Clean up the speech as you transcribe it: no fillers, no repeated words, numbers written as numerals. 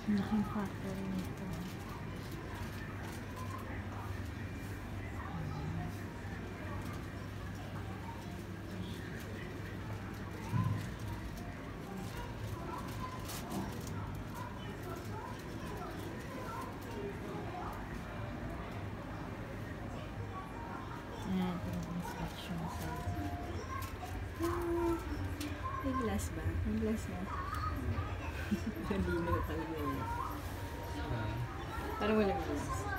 Laking factory nito. Ayan, ito yung inspection site. May glass ba? May glass na. Hindi na talaga yun. Parang walang glass.